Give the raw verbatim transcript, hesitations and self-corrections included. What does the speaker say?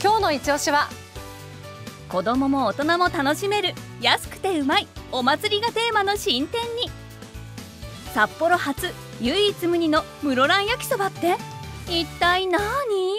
今日の一押しは、 子供も大人も楽しめる安くてうまいお祭りがテーマの新店に。札幌初唯一無二の室蘭焼きそばって一体何？